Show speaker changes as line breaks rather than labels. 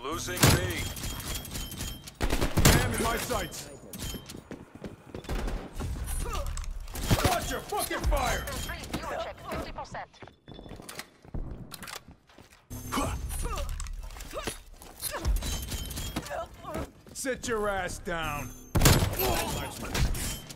Losing B.
Jam in my sights. Watch your fucking fire!
Three, fuel check, 50%.
Sit your ass down.